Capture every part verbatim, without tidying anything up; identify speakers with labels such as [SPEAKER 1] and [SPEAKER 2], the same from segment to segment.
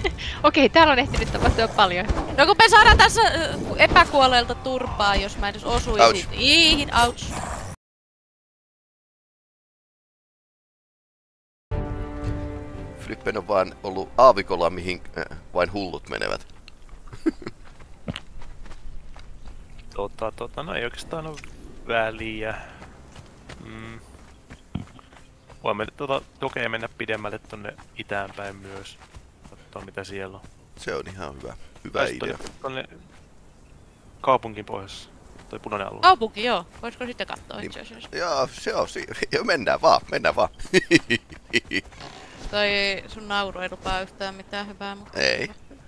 [SPEAKER 1] Okei, täällä on ehtinyt tapahtua paljon.
[SPEAKER 2] No kun me saadaan tässä epäkuolleelta turpaa, jos mä edes osuisin.
[SPEAKER 1] Ouch.
[SPEAKER 2] Iihin, ouch.
[SPEAKER 3] Flippen on vaan ollut aavikolla, mihin äh, vain hullut menevät.
[SPEAKER 4] Tota, tota, no ei oikeastaan ole väliä. Mm. Voimme tota, toki mennä pidemmälle tonne itäänpäin myös. Katsotaan mitä siellä on.
[SPEAKER 3] Se on ihan hyvä, hyvä idea.
[SPEAKER 4] Tonne, tonne kaupunkin pohjassa. Toi punainen alue.
[SPEAKER 2] Kaupunki, joo. Voisiko sitten katsoa itse asiassa?
[SPEAKER 3] Joo, se on si- jo, mennään vaan, mennään vaan.
[SPEAKER 2] Toi sun nauru ei lupaa yhtään mitään hyvää, mutta...
[SPEAKER 3] Ei.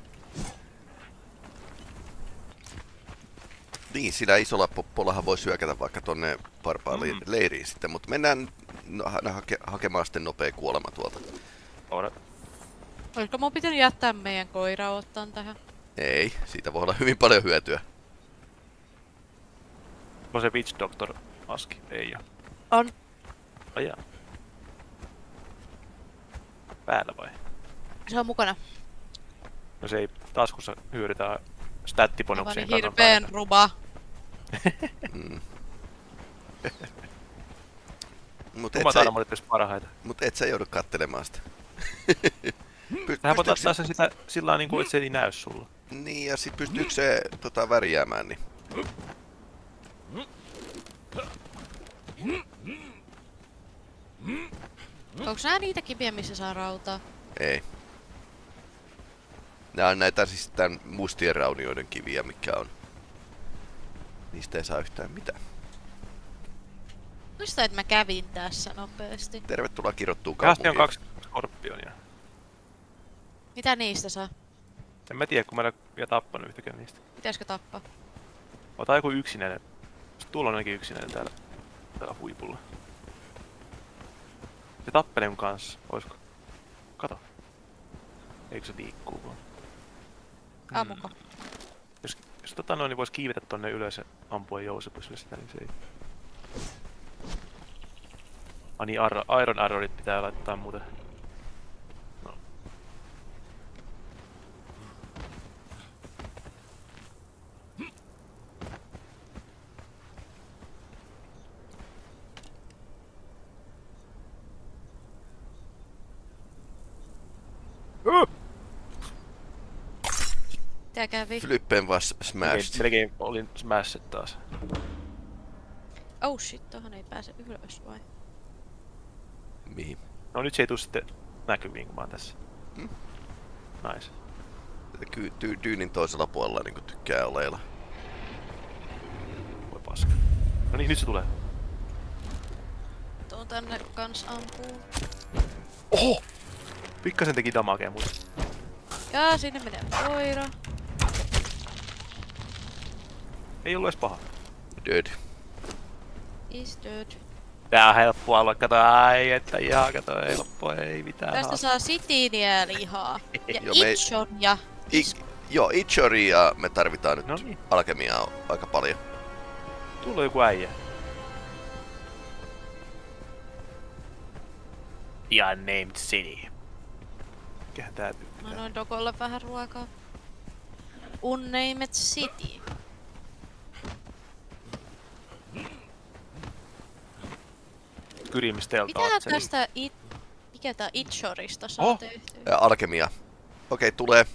[SPEAKER 3] Niin, sillä isolla poppollahan voi syökätä vaikka tonne parpaan mm. leiriin sitten, mutta mennään no, hake- hakemaan sitten nopea kuolema tuolta.
[SPEAKER 4] Ora.
[SPEAKER 2] Olisiko mun pitänyt jättää meidän koira ottaan tähän?
[SPEAKER 3] Ei, siitä voi olla hyvin paljon hyötyä.
[SPEAKER 4] On se Witch Doctor maski? Ei oo.
[SPEAKER 2] On.
[SPEAKER 4] Ajaa. Päällä vai?
[SPEAKER 2] Se on mukana.
[SPEAKER 4] No se ei taskussa hyödytä stattiponuksien
[SPEAKER 2] kannalta. Hirveen ruba.
[SPEAKER 3] mm. Mut et,
[SPEAKER 4] sä, parhaita.
[SPEAKER 3] Mut et sä joudu kattelemaan sitä.
[SPEAKER 4] Py, Tähän voit ottaa sen sitä sillä niinku, et se ei näy sulla.
[SPEAKER 3] Niin, ja sit pystyykö se tota, värjäämään, niin...
[SPEAKER 2] Onks nää niitä kiviä, missä saa rautaa?
[SPEAKER 3] Ei. Nää on näitä siis tän mustien raunioiden kiviä, mikä on. Niistä ei saa yhtään mitään.
[SPEAKER 2] Muista, että mä kävin tässä nopeasti.
[SPEAKER 3] Tervetuloa kirottuun kaupunkiin.
[SPEAKER 4] on kaksi skorpionia.
[SPEAKER 2] Mitä niistä saa?
[SPEAKER 4] En mä tiedä, kun mä en ole tappanut yhtäkään niistä.
[SPEAKER 2] Pitäisikö tappaa?
[SPEAKER 4] Ota joku yksinäinen. Tuolla on ainakin yksinäinen täällä, täällä huipulla. Se tappelee mun kanssa, oisko? Kato. Eikö se liikkuu vaan?
[SPEAKER 2] Ammuko?
[SPEAKER 4] Hmm. Jos, jos tota noin, niin vois kiivetä tonne ylös ja ampua Joosepusille sitä, niin se ei... Ah niin, Iron Arrowit pitää laittaa muuten. No.
[SPEAKER 3] Uh!
[SPEAKER 2] Tää kävi.
[SPEAKER 3] Flippen vas smashed.
[SPEAKER 4] Melkein olin smashed taas.
[SPEAKER 2] Oh shit, tohon ei pääse ylös vai?
[SPEAKER 3] Mihin?
[SPEAKER 4] No nyt se ei tuu sitten näkyviin, kun mä oon tässä.
[SPEAKER 3] Hmm?
[SPEAKER 4] Nice.
[SPEAKER 3] Ky ty dyynin toisella puolella niinku tykkää oleilla.
[SPEAKER 4] Voi paska. No niin, nyt se tulee.
[SPEAKER 2] Tuon tänne kans ampuu.
[SPEAKER 4] Oho! Pikkasen teki damagea muuten.
[SPEAKER 2] Jaa, sinne menee koira.
[SPEAKER 4] Ei ollu ees paha.
[SPEAKER 3] Dead.
[SPEAKER 2] Is dead.
[SPEAKER 4] Tää on helppoa alue, kato, ai että ihan kato, helppoa, ei mitään.
[SPEAKER 2] Tästä
[SPEAKER 4] haastaa.
[SPEAKER 2] saa sitiniä lihaa. Ja
[SPEAKER 3] Jo, me-
[SPEAKER 2] itchoria.
[SPEAKER 3] Ik joo, Itchoria me tarvitaan nyt
[SPEAKER 4] No niin.
[SPEAKER 3] alkemiaa aika paljon.
[SPEAKER 4] Tulla joku äijä. The Unnamed City. Mikähän tää tykkää?
[SPEAKER 2] Mä annoin Dokolle vähän ruokaa. Unnamed City.
[SPEAKER 4] Kyrimistelta
[SPEAKER 2] Mitä
[SPEAKER 4] oot
[SPEAKER 2] tästä it... Mikä tää Itchorista saa
[SPEAKER 4] Oh.
[SPEAKER 2] tehtyä?
[SPEAKER 3] Ja alkemia. Okei, tulee.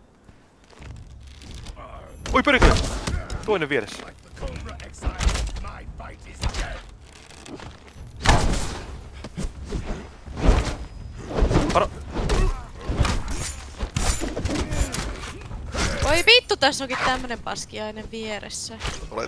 [SPEAKER 4] Oi perkele! Toinen vieressä. Varo!
[SPEAKER 2] Voi vittu, tässä onkin tämmönen paskiainen vieressä.
[SPEAKER 3] Olet.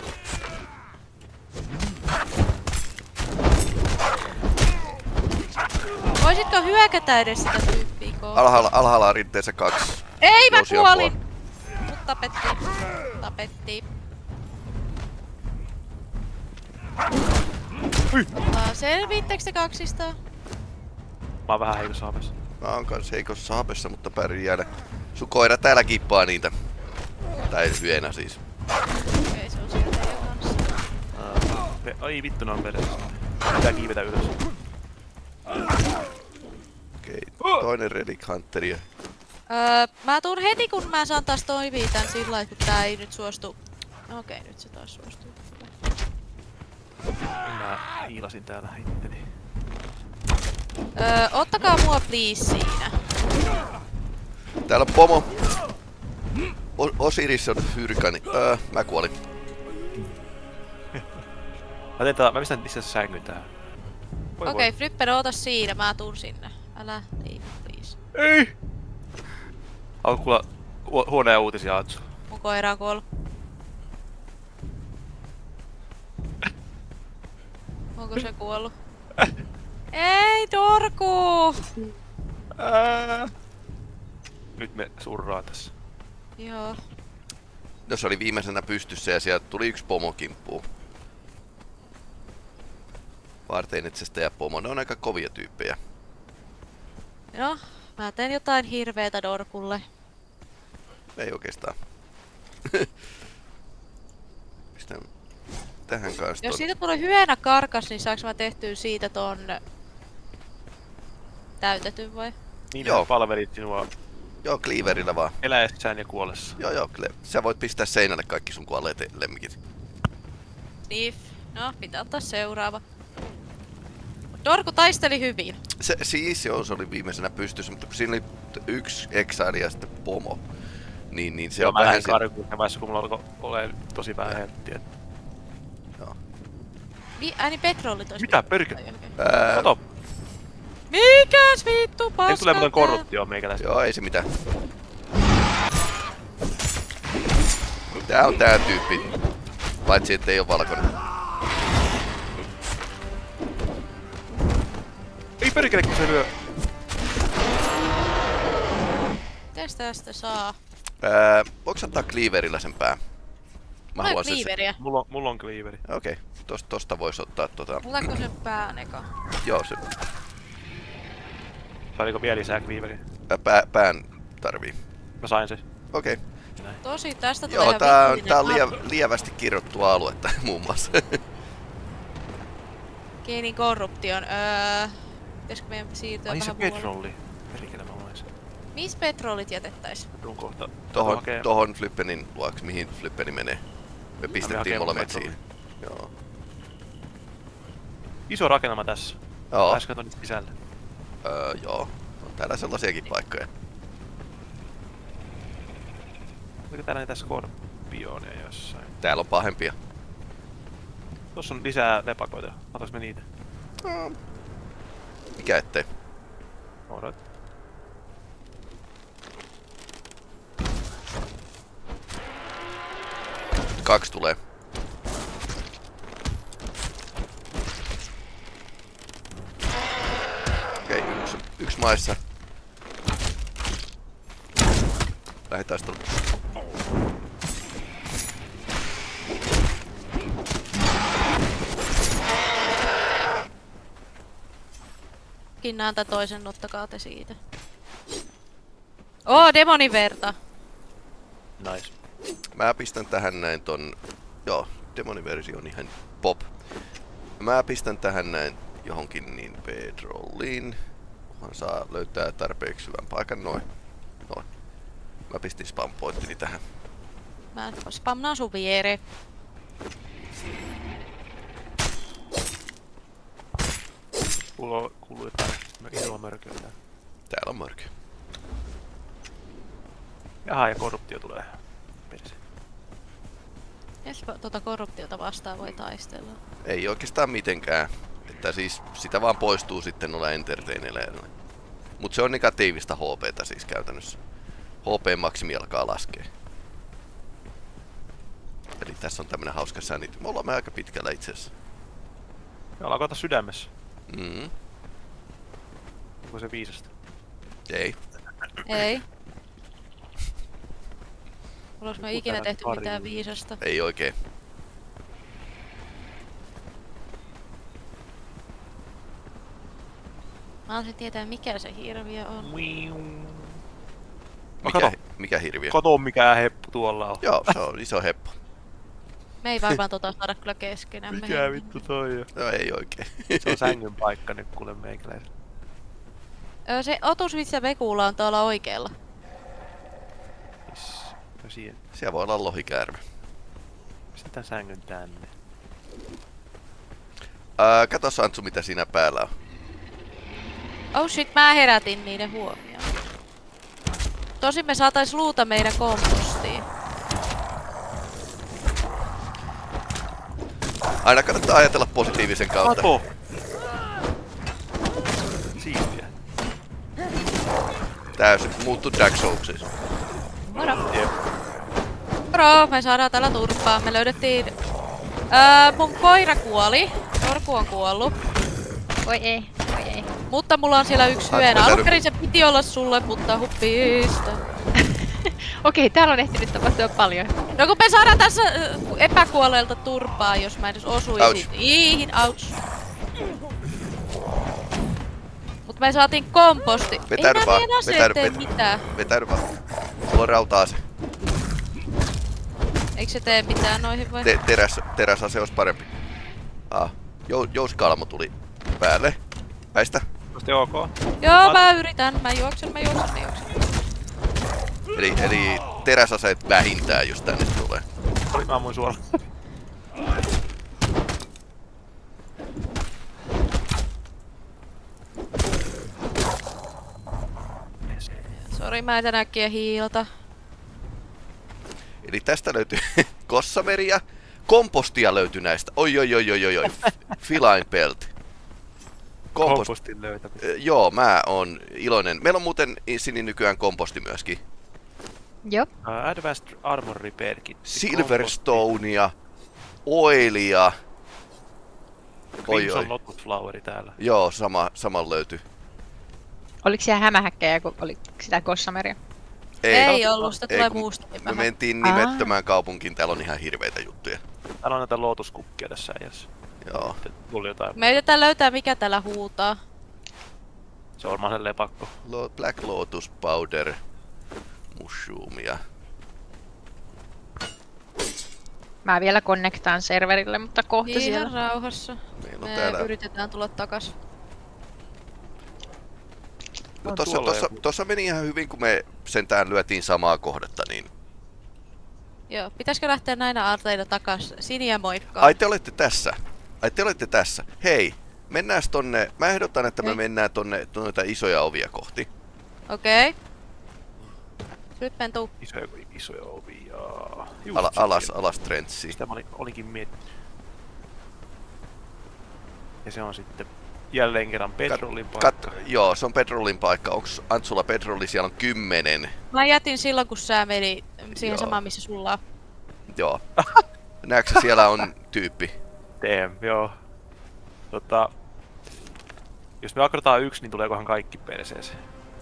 [SPEAKER 2] Voisitko hyökätä edes sitä tyyppiä kohtaan?
[SPEAKER 3] Alhaalla, alhaalla on rinteessä kaksi.
[SPEAKER 2] Ei, mä
[SPEAKER 3] Jousia
[SPEAKER 2] kuolin!
[SPEAKER 3] apua.
[SPEAKER 2] Mut tapettiin. Tapettiin. Uh, Selviittekö te kaksista?
[SPEAKER 4] Mä oon vähän heikossa haavessa.
[SPEAKER 3] Mä oon kans heikossa haapessa, mutta pärjäällä. Sun koira täällä kippaa niitä. Tai hyena siis.
[SPEAKER 2] Okei, se on siellä teidän kanssa.
[SPEAKER 4] Uh, ai vittu, ne on peleissä. Pitää kiivetä ylös.
[SPEAKER 3] Okei, toinen Relic Hunter ja
[SPEAKER 2] Öö, mä tuun heti kun mä saan taas toimii tän sillä lailla, kun tää ei nyt suostu. Okei, nyt se taas suostuu.
[SPEAKER 4] Mä hiilasin täällä itteni.
[SPEAKER 2] Öö, ottakaa mua please siinä.
[SPEAKER 3] Täällä on pomo. O Osiris on hyrkani. Öö, mä kuolin.
[SPEAKER 4] Mä teen tää, mä pistän itse asiassa sängyn tähän. Voi
[SPEAKER 2] Okei,
[SPEAKER 4] voi.
[SPEAKER 2] Flippen, oota siinä, mä tuun sinne. Älä leave, please.
[SPEAKER 4] Ei! Alku kuulla hu huonoja uutisia, Atsu.
[SPEAKER 2] Mun koira on kuollut. Onko se kuollut? Ei, Dorku!
[SPEAKER 4] Ää. Nyt me surraa tässä.
[SPEAKER 2] Joo.
[SPEAKER 3] No se oli viimeisenä pystyssä ja sieltä tuli yksi pomo kimppuun. Varteinetsestä ja pomo, ne on aika kovia tyyppejä.
[SPEAKER 2] No, mä teen jotain hirveetä Dorkulle.
[SPEAKER 3] Ei oikeastaan. Pistän tähän kanssa
[SPEAKER 2] Jos
[SPEAKER 3] ton.
[SPEAKER 2] siitä tulee hyönä karkas, niin saaks mä tehtyä siitä ton täytetyn vai?
[SPEAKER 4] Niin
[SPEAKER 3] Joo.
[SPEAKER 4] hän palvelit sinua
[SPEAKER 3] Joo, cleaverillä vaan.
[SPEAKER 4] eläessään ja kuollessa.
[SPEAKER 3] Joo, joo, cle- sä voit pistää seinälle kaikki sun kuolleet lemmikit.
[SPEAKER 2] Sniff. No, pitää ottaa seuraava. Dorku taisteli hyvin.
[SPEAKER 3] Se, siis joo, se oli viimeisenä pystyssä, mutta kun siinä oli t- yksi exile ja sitten pomo. Niin, niin se
[SPEAKER 4] Joo,
[SPEAKER 3] on
[SPEAKER 4] mä
[SPEAKER 3] vähän
[SPEAKER 4] lähdin
[SPEAKER 3] se...
[SPEAKER 4] karkuun vaiheessa, kun mulla alkoi ole tosi vähän helttiä.
[SPEAKER 3] Joo.
[SPEAKER 2] Mi ääni petrolli tois.
[SPEAKER 4] Mitä perkele?
[SPEAKER 3] Ää,
[SPEAKER 4] Kato,
[SPEAKER 2] Mikäs vittu paska?
[SPEAKER 4] ei tule muuten korruptio meikäläistä.
[SPEAKER 3] joo, ei se mitään. Tää on tää tyyppi. Paitsi ettei oo valkoinen.
[SPEAKER 4] Ei perkele, kun se lyö.
[SPEAKER 2] Mites tästä saa?
[SPEAKER 3] Ää, voiko ottaa cleaverillä sen pää? Mä
[SPEAKER 2] Mulla ei
[SPEAKER 3] haluan sen-
[SPEAKER 2] cleaveriä.
[SPEAKER 4] Mulla, on- mulla on cleaveri.
[SPEAKER 3] Okei, okay. tosta, tosta vois ottaa tota...
[SPEAKER 2] Otako sen pään eka?
[SPEAKER 3] Joo, se
[SPEAKER 4] Sainko vielä lisää cleaveriä?
[SPEAKER 3] ää, pää, pään tarvii.
[SPEAKER 4] Mä sain sen.
[SPEAKER 3] Okei. Okay.
[SPEAKER 2] Tosi, tästä tulee
[SPEAKER 3] Joo,
[SPEAKER 2] ihan
[SPEAKER 3] tää, on-
[SPEAKER 2] vittuinen
[SPEAKER 3] tää on lie,
[SPEAKER 2] nappi.
[SPEAKER 3] lievästi kirjoittua aluetta muun muassa.
[SPEAKER 2] Geinin korruption. Öö... Pitäisikö meidän siirtyä
[SPEAKER 4] Ai se
[SPEAKER 2] vähän muualle?
[SPEAKER 4] petrolli. Perkele mä luin sen.
[SPEAKER 2] Missä petrollit jätettäis?
[SPEAKER 4] Mä tuun kohta.
[SPEAKER 3] Tohon,
[SPEAKER 4] hakee.
[SPEAKER 3] tohon Flippenin luoksi, mihin Flippeni menee. Me pistettiin
[SPEAKER 4] hakee
[SPEAKER 3] molemmat
[SPEAKER 4] petrollia.
[SPEAKER 3] siihen. Joo.
[SPEAKER 4] Iso rakennelma tässä.
[SPEAKER 3] Joo,
[SPEAKER 4] Pääsikö tonne sisälle?
[SPEAKER 3] öö, joo. On täällä sellaisiakin paikkoja.
[SPEAKER 4] Oliko täällä niitä skorpioneja jossain?
[SPEAKER 3] Täällä on pahempia.
[SPEAKER 4] Tossa on lisää lepakoita. Otaks me niitä?
[SPEAKER 3] No, mikä ettei.
[SPEAKER 4] Odot.
[SPEAKER 3] Kaksi tulee. Okei, yksi, yksi maissa. Lähitaistelu.
[SPEAKER 2] Kinnaan tän toisen, ottakaa te siitä. Oo, demonin verta.
[SPEAKER 4] Nice.
[SPEAKER 3] Mä pistän tähän näin ton... Joo, demoniversio on ihan pop. Mä pistän tähän näin johonkin niin petrolliin. Kunhan saa löytää tarpeeksi hyvän paikan. Noin. Noin. Mä pistin spam pointtini tähän.
[SPEAKER 2] Mä spamnaan sun viereen.
[SPEAKER 4] Kuuluu, kuuluu jotain isoa mörköä täällä.
[SPEAKER 3] Täällä on mörkö.
[SPEAKER 4] Jaha, ja korruptio tulee. Perse.
[SPEAKER 2] Jes tota korruptiota vastaan voi taistella.
[SPEAKER 3] Ei oikeastaan mitenkään. Että siis sitä vaan poistuu sitten noilla entertaineilla. Mut se on negatiivista H P:tä siis käytännössä. H P-maksimi alkaa laskea. Eli tässä on tämmönen hauska sanity. Me ollaan aika pitkällä itse asiassa.
[SPEAKER 4] Ja ollaan kohta sydämessä.
[SPEAKER 3] Mm.
[SPEAKER 4] Onko se viisasta?
[SPEAKER 3] Ei.
[SPEAKER 2] Ei. Olis mä ikinä
[SPEAKER 4] Kutena
[SPEAKER 2] tehty
[SPEAKER 4] pari.
[SPEAKER 2] mitään viisasta.
[SPEAKER 3] Ei oikein.
[SPEAKER 2] Mä haluaisin tietää mikä se hirviö on.
[SPEAKER 3] Mikä,
[SPEAKER 4] kato.
[SPEAKER 3] mikä hirviö?
[SPEAKER 4] Kato mikä heppu tuolla on.
[SPEAKER 3] Joo, se on iso heppu.
[SPEAKER 2] Me ei varmaan tota saada kyllä keskenään.
[SPEAKER 4] Mikä vittu toi on?
[SPEAKER 3] No ei oikein.
[SPEAKER 4] Se on sängyn paikka nyt kuule meikäläisen.
[SPEAKER 2] Öö, se otusvitsa Vekuulla on tuolla oikealla.
[SPEAKER 4] siihen.
[SPEAKER 3] Siellä voi olla lohikäärme.
[SPEAKER 4] Pistän tän sängyn tänne.
[SPEAKER 3] Ää, kato Santsu mitä siinä päällä on.
[SPEAKER 2] Oh shit, mä herätin niiden huomioon. Tosin me saatais luuta meidän kompostiin.
[SPEAKER 3] Aina kannattaa ajatella positiivisen kautta.
[SPEAKER 4] Apo! Siistiä.
[SPEAKER 3] Täysin muuttu Dark Soulsissa.
[SPEAKER 2] Moro.
[SPEAKER 4] Jep.
[SPEAKER 2] Moro, me saadaan täällä turpaa. Me löydettiin... Öö, mun koira kuoli. Torku on kuollut.
[SPEAKER 1] Voi ei, voi ei.
[SPEAKER 2] Mutta mulla on siellä yksi
[SPEAKER 3] Ai,
[SPEAKER 2] hyönä.
[SPEAKER 3] mä
[SPEAKER 2] Alun perin se piti olla sulle, mutta huppista.
[SPEAKER 1] Okei, täällä on ehtinyt tapahtua paljon.
[SPEAKER 2] No kun me saadaan tässä äh, epäkuolleelta turpaa, jos mä edes osuisin.
[SPEAKER 3] Ouch.
[SPEAKER 2] Iihin, ouch. Mut me saatiin komposti.
[SPEAKER 3] Vetäydy
[SPEAKER 2] Ei
[SPEAKER 3] vaan,
[SPEAKER 2] nää meidän aseet
[SPEAKER 3] vetäydy,
[SPEAKER 2] tee
[SPEAKER 3] vetä-
[SPEAKER 2] mitään.
[SPEAKER 3] Vetäydy vaan. Mulla on rauta-ase.
[SPEAKER 2] Eikö se tee mitään noihin vai?
[SPEAKER 3] Te teräs, teräsase olisi parempi. Ah, jou, jouskalmo tuli päälle. Väistä.
[SPEAKER 4] Osti ok.
[SPEAKER 2] Joo, mä yritän. Mä juoksen, mä juoksen, mä juoksen.
[SPEAKER 3] Eli, eli teräsaseet vähintään, jos tänne tulee.
[SPEAKER 4] Oli mä ammuin suoraan.
[SPEAKER 2] Sori, mä en äkkiä hiilata.
[SPEAKER 3] Eli tästä löytyy kossameria. Kompostia löytyy näistä. Oi oi oi oi oi oi. Feline pelt. Kompost...
[SPEAKER 4] Kompostin löytämistä.
[SPEAKER 3] Ö, Joo, mä oon iloinen. Meillä on muuten Sini nykyään komposti myöskin.
[SPEAKER 1] Jop.
[SPEAKER 4] Uh, Advanced Armor Repair Kit.
[SPEAKER 3] Silverstonea, oilia. Oi
[SPEAKER 4] Crimson
[SPEAKER 3] oi.
[SPEAKER 4] Lotus Floweri täällä.
[SPEAKER 3] Joo, sama, sama löytyy.
[SPEAKER 1] Oliko siellä hämähäkkejä, kun oli sitä kossameria?
[SPEAKER 3] Ei,
[SPEAKER 2] Ei ollut, sitä
[SPEAKER 3] ei,
[SPEAKER 2] tulee
[SPEAKER 3] kun
[SPEAKER 2] muusta.
[SPEAKER 3] Me mentiin nimettömään kaupunkiin, täällä on ihan hirveitä juttuja.
[SPEAKER 4] Täällä on näitä lootuskukkia tässä äijässä.
[SPEAKER 3] Joo.
[SPEAKER 4] Tuli jotain.
[SPEAKER 2] Me yritetään löytää mikä täällä huutaa.
[SPEAKER 4] Se on varmaan se lepakko.
[SPEAKER 3] Lo- Black Lotus Powder. Mushroomia.
[SPEAKER 1] Mä vielä connectaan serverille, mutta kohta
[SPEAKER 2] Ihan
[SPEAKER 1] siellä.
[SPEAKER 2] rauhassa.
[SPEAKER 3] Meillä on
[SPEAKER 2] Me
[SPEAKER 3] täällä...
[SPEAKER 2] yritetään tulla takas.
[SPEAKER 3] No,
[SPEAKER 4] On
[SPEAKER 3] tossa,
[SPEAKER 4] tuolla
[SPEAKER 3] tossa,
[SPEAKER 4] joku.
[SPEAKER 3] tossa meni ihan hyvin, kun me sentään lyötiin samaa kohdetta, niin...
[SPEAKER 2] Joo, pitäisikö lähteä näinä aarteina takas? Siniä moikkaa.
[SPEAKER 3] Ai te olette tässä. Ai te olette tässä. Hei, mennääs tonne... Mä ehdotan, että me
[SPEAKER 2] Hei.
[SPEAKER 3] mennään tonne noita isoja ovia kohti.
[SPEAKER 2] Okei. Okay. Nyt tuu.
[SPEAKER 4] Isoja, isoja ovia.
[SPEAKER 3] Ala, alas, alas Trentsiin.
[SPEAKER 4] Sitä mä olin, olinkin miettinyt. Ja se on sitten jälleen kerran petrolin paikka.
[SPEAKER 3] Kat, joo, se on petrolin paikka. Onks Antsulla petroli? Siellä on kymmenen.
[SPEAKER 2] Mä jätin silloin, kun sä meni siihen
[SPEAKER 3] Joo.
[SPEAKER 2] samaan, missä sulla on.
[SPEAKER 3] Joo. Näetkö siellä on tyyppi?
[SPEAKER 4] Damn, joo. Tota... Jos me akrataan yksi, niin tuleekohan kaikki perseeseen?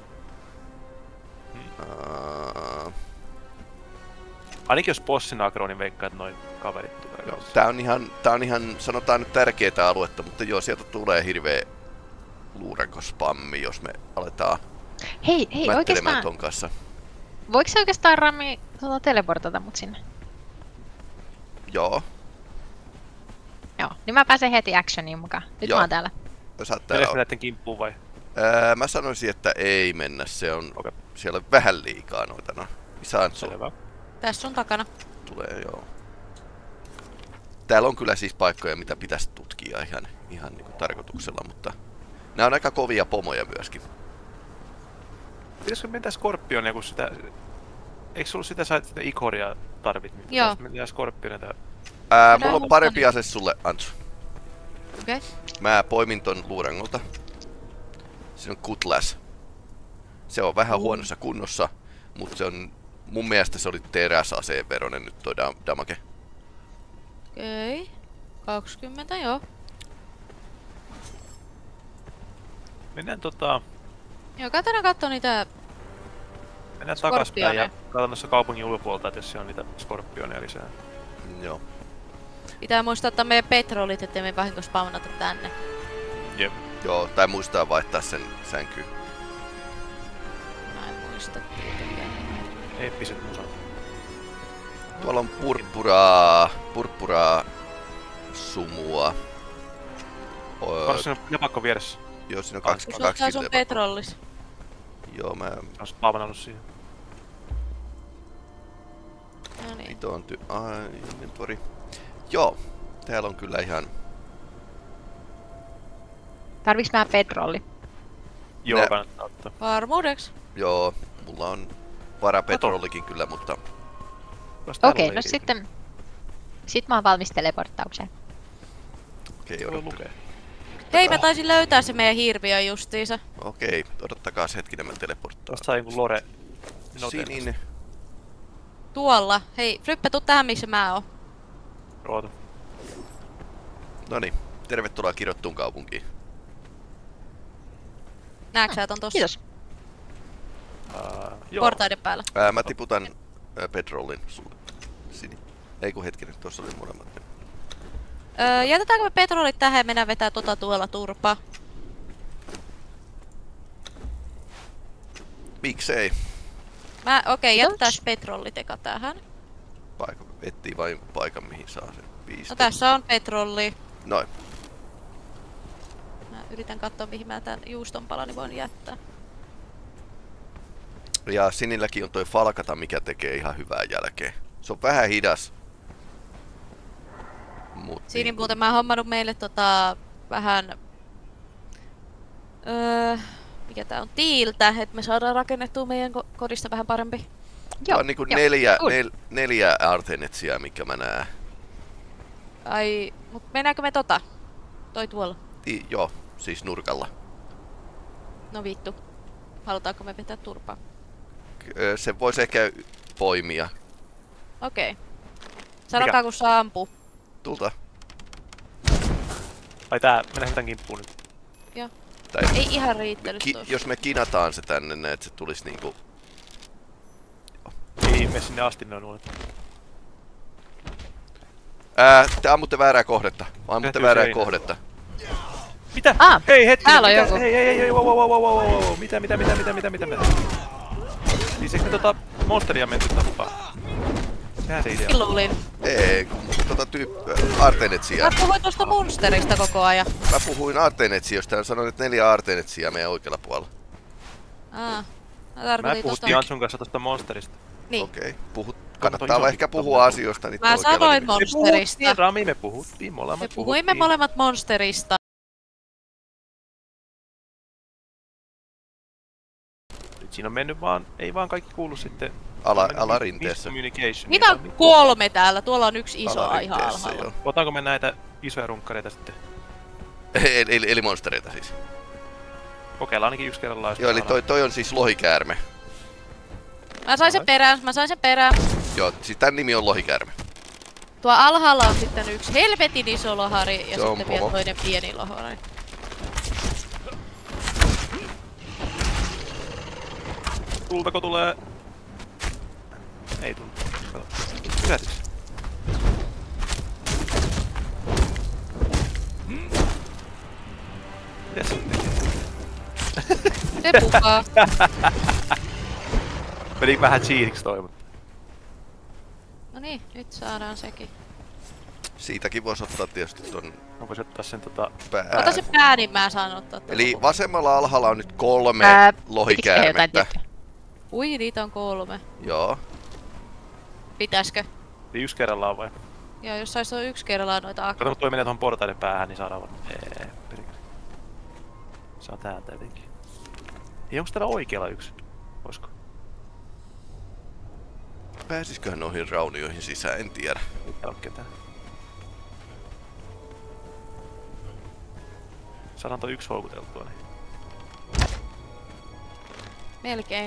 [SPEAKER 3] Uh,
[SPEAKER 4] Ainakin jos bossin agro, niin veikkaa, että noin kaverit tulee.
[SPEAKER 3] joo,
[SPEAKER 4] kanssa.
[SPEAKER 3] tää on ihan, tää on ihan, sanotaan nyt tärkeetä aluetta, mutta joo, sieltä tulee hirveä luurankospammi, jos me aletaan
[SPEAKER 1] Hei, hei
[SPEAKER 3] mättelemään
[SPEAKER 1] oikeastaan,
[SPEAKER 3] ton kanssa.
[SPEAKER 1] voiko se oikeastaan Rami tuota, teleportata mut sinne?
[SPEAKER 3] Joo,
[SPEAKER 1] Joo, niin mä pääsen heti actioniin mukaan. Nyt
[SPEAKER 3] Joo.
[SPEAKER 1] mä oon täällä.
[SPEAKER 3] sä oot
[SPEAKER 4] Mennäänkö
[SPEAKER 3] täällä.
[SPEAKER 4] me näitten kimppuun vai?
[SPEAKER 3] Ää, mä sanoisin, että ei mennä, se on,
[SPEAKER 4] Okei.
[SPEAKER 3] siellä on vähän liikaa noita. No. Missä Antsu
[SPEAKER 4] Selvä.
[SPEAKER 2] Tässä sun takana.
[SPEAKER 3] tulee, joo. Täällä on kyllä siis paikkoja, mitä pitäisi tutkia ihan, ihan niinku tarkoituksella, mutta nämä on aika kovia pomoja myöskin.
[SPEAKER 4] Pitäisikö mennä Scorpionia, kun sitä... Eikö sulla sitä sait sitä Ikoria tarvit? Niin
[SPEAKER 2] Joo.
[SPEAKER 4] Mennään Scorpionia tää...
[SPEAKER 3] Ää,
[SPEAKER 2] Minä
[SPEAKER 3] mulla on
[SPEAKER 2] otan-
[SPEAKER 3] parempi ase sulle, Antsu.
[SPEAKER 2] Okei. Okay.
[SPEAKER 3] Mä poimin ton luurangolta. Siinä on Cutlass. Se on vähän
[SPEAKER 2] Mm.
[SPEAKER 3] huonossa kunnossa, mutta se on... Mun mielestä se oli teräsaseen veronen nyt toi da- damage.
[SPEAKER 2] Okei. Okay. kaksikymmentä, joo.
[SPEAKER 4] Mennään tota...
[SPEAKER 2] Joo, katsotaan katsoa niitä.
[SPEAKER 4] Mennään takaspäin ja
[SPEAKER 2] Scorpioneja.
[SPEAKER 4] katsotaan noissa kaupungin ulkopuolta, että jos siellä on niitä Scorpioneja lisää.
[SPEAKER 3] Joo.
[SPEAKER 2] Pitää muistaa ottaa meidän petrolit, ettei me vahingossa spawnata tänne.
[SPEAKER 4] Jep.
[SPEAKER 3] Joo, tai muistaa vaihtaa sen sänkyyn.
[SPEAKER 2] Mä en muista tietenkään.
[SPEAKER 4] Eeppiset musat.
[SPEAKER 3] Tuolla on purppuraa, purppuraa sumua. Öö,
[SPEAKER 4] Onko siinä lepakko vieressä?
[SPEAKER 3] joo, siinä on kaksi,
[SPEAKER 2] Sulla
[SPEAKER 3] kaksi
[SPEAKER 2] on sun
[SPEAKER 3] lepakkoa.
[SPEAKER 2] petrollis.
[SPEAKER 3] Joo, mä...
[SPEAKER 4] Olis spawnannut siihen.
[SPEAKER 3] sitten on ty... Ah, inventory. Joo, täällä on kyllä ihan...
[SPEAKER 1] Tarviks mä bedrolli?
[SPEAKER 4] Joo,
[SPEAKER 3] Nä-
[SPEAKER 4] kannattaa ottaa.
[SPEAKER 2] Varmuudeksi.
[SPEAKER 3] Joo, mulla on varapetrollikin kyllä, mutta...
[SPEAKER 4] Vasta
[SPEAKER 1] Okei,
[SPEAKER 4] täällä
[SPEAKER 1] no
[SPEAKER 4] ei-
[SPEAKER 1] sitten... Sit mä oon valmis teleporttaukseen.
[SPEAKER 3] Okei,
[SPEAKER 4] Voi
[SPEAKER 3] odottaa.
[SPEAKER 4] lukea.
[SPEAKER 2] Hei, mä taisin löytää se meidän hirviö justiinsa.
[SPEAKER 3] Okei, odottakaa hetkinen, mä teleporttaan.
[SPEAKER 4] Tästä saa jonkun lore.
[SPEAKER 3] Sininen.
[SPEAKER 2] Tuolla. Hei, Fryppe, tuu tähän missä mä oon.
[SPEAKER 4] Oota.
[SPEAKER 3] Noniin, tervetuloa kirottuun kaupunkiin.
[SPEAKER 2] Nääksä, että on tossa
[SPEAKER 1] Kiitos.
[SPEAKER 4] Uh, joo.
[SPEAKER 2] portaiden päällä.
[SPEAKER 3] Ää, mä tiputan ää, petrollin sulle. Sini. Ei kun hetkinen, tuossa oli molemmat.
[SPEAKER 2] Öö, jätetäänkö me petrolit tähän ja mennään vetää tota tuolla turpaa?
[SPEAKER 3] Miksei?
[SPEAKER 2] Mä, okei,
[SPEAKER 1] Kiitos.
[SPEAKER 2] jätetään petrollit eka tähän.
[SPEAKER 3] Paikka, etsii vain paikan mihin saa sen piste.
[SPEAKER 2] No tässä on petrolli.
[SPEAKER 3] Noin.
[SPEAKER 2] Mä yritän katsoa mihin mä tän juustonpalani voin jättää.
[SPEAKER 3] Ja Sinilläkin on toi falkata, mikä tekee ihan hyvää jälkeä. Se on vähän hidas. Mut
[SPEAKER 2] Siinä
[SPEAKER 3] niin,
[SPEAKER 2] muuten mä oon hommannut meille tota vähän... Öö, mikä tää on? Tiiltä, että me saadaan rakennettua meidän ko- kodista vähän parempi.
[SPEAKER 3] Joo, on niinku
[SPEAKER 1] joo,
[SPEAKER 3] neljä,
[SPEAKER 1] cool.
[SPEAKER 3] nel, neljä Artenetsia, mikä mä näen.
[SPEAKER 2] Ai, mut mennäänkö me tota? Toi tuolla.
[SPEAKER 3] I, joo, siis nurkalla.
[SPEAKER 2] No vittu. Halutaanko me vetää turpaa?
[SPEAKER 3] Ö, Se voisi ehkä poimia.
[SPEAKER 2] Okei. Sanokaa kun saa ampua.
[SPEAKER 3] Tulta.
[SPEAKER 4] Ai tää, mennään tän kimppuun nyt.
[SPEAKER 2] Joo.
[SPEAKER 3] Tai,
[SPEAKER 2] Ei ihan riittänyt
[SPEAKER 3] ki,
[SPEAKER 2] tossa.
[SPEAKER 3] jos me kinataan se tänne, niin että se tulisi niinku...
[SPEAKER 4] Ei mene sinne asti noin nuolet.
[SPEAKER 3] Ää, te ammutte väärää kohdetta. Ammutte
[SPEAKER 4] Tehty
[SPEAKER 3] väärää
[SPEAKER 4] seinä.
[SPEAKER 3] kohdetta.
[SPEAKER 4] Mitä?
[SPEAKER 1] Ah,
[SPEAKER 4] Hei hetki!
[SPEAKER 1] täällä on
[SPEAKER 4] mitä?
[SPEAKER 1] joku.
[SPEAKER 4] Hei hei hei, hei, wow, wow, wow, wow, wow, wow. Mitä, mitä, mitä, mitä, mitä, mitä, mitä? Siis eikö me tota monsteria menty tappaa? Sehän se idea.
[SPEAKER 2] Luulin.
[SPEAKER 3] Ei, kun tota tyyppiä, Artenetsia.
[SPEAKER 2] Mä puhuin tuosta monsterista koko ajan.
[SPEAKER 3] Mä puhuin Artenetsiosta ja sanoin, että neljä Artenetsia meidän oikealla puolella.
[SPEAKER 2] Aa. Mä
[SPEAKER 4] Mä
[SPEAKER 2] tarkoitin tosta...
[SPEAKER 4] puhuttiin Antsun kanssa tosta monsterista.
[SPEAKER 2] Niin.
[SPEAKER 3] Okei, okay. Puhut,
[SPEAKER 4] toi
[SPEAKER 3] kannattaa
[SPEAKER 4] isompi
[SPEAKER 3] ehkä
[SPEAKER 4] tommonen.
[SPEAKER 3] puhua asioista niitä
[SPEAKER 2] Mä
[SPEAKER 3] oikealla
[SPEAKER 2] sanoin
[SPEAKER 3] nimellä.
[SPEAKER 4] Me
[SPEAKER 2] monsterista.
[SPEAKER 4] puhuttiin, Rami, me puhuttiin, molemmat
[SPEAKER 2] Me
[SPEAKER 4] puhuttiin.
[SPEAKER 2] puhuimme molemmat monsterista.
[SPEAKER 4] Nyt siinä on mennyt vaan, ei vaan kaikki kuulu sitten...
[SPEAKER 3] Ala,
[SPEAKER 4] on mennyt
[SPEAKER 3] alarinteessä.
[SPEAKER 4] miscommunication.
[SPEAKER 2] Niitä on kolme täällä. Tuolla on yksi iso ihan
[SPEAKER 3] Alarinteessä,
[SPEAKER 2] alhaalla.
[SPEAKER 3] joo.
[SPEAKER 4] Otaanko me näitä isoja runkkareita sitten?
[SPEAKER 3] Eli, eli, eli monstereita siis.
[SPEAKER 4] Kokeillaan ainakin yksi kerrallaan. jos
[SPEAKER 3] Joo, eli
[SPEAKER 4] saadaan.
[SPEAKER 3] toi, toi on siis lohikäärme.
[SPEAKER 2] Mä sain sen perään, mä sain sen perään.
[SPEAKER 3] Joo, siis tän nimi on lohikäärme.
[SPEAKER 2] Tuo alhaalla on sitten yksi helvetin iso lohari ja
[SPEAKER 3] Se on
[SPEAKER 2] sitten vielä
[SPEAKER 3] pomo.
[SPEAKER 2] toinen pieni lohari.
[SPEAKER 4] Tultako tulee? Ei tullut. Kato. Pysähtyks? Mitäs se tekee?
[SPEAKER 2] Se pukaa.
[SPEAKER 4] Meni vähän cheatiksi toi, mutta...
[SPEAKER 2] No niin, nyt saadaan sekin.
[SPEAKER 3] Siitäkin voisi ottaa tietysti ton
[SPEAKER 4] Mä voisin ottaa sen tota...
[SPEAKER 3] pää.
[SPEAKER 2] Ota se pää, niin mä saan ottaa ton
[SPEAKER 3] Eli
[SPEAKER 2] lopun.
[SPEAKER 3] vasemmalla alhaalla on nyt kolme
[SPEAKER 1] Ää, pitikö jotain
[SPEAKER 3] lohikäärmettä.
[SPEAKER 1] tiettyä?
[SPEAKER 2] Ui, niitä on kolme.
[SPEAKER 3] Joo.
[SPEAKER 2] Pitäiskö?
[SPEAKER 4] Niin yksi kerrallaan vai?
[SPEAKER 2] Joo, jos sais olla yksi kerrallaan noita
[SPEAKER 4] Kato,
[SPEAKER 2] akkuja.
[SPEAKER 4] kun toi menee tuohon portaiden päähän, niin saadaan varmaan... Eee, perikele. Saa täältä jotenkin. Ei, onks täällä oikealla yksi? Oisko?
[SPEAKER 3] Pääsisköhän noihin raunioihin sisään, en tiedä.
[SPEAKER 4] Ei täällä oo ketään. Saadaan toi yksi houkuteltua, niin...
[SPEAKER 2] Melkein.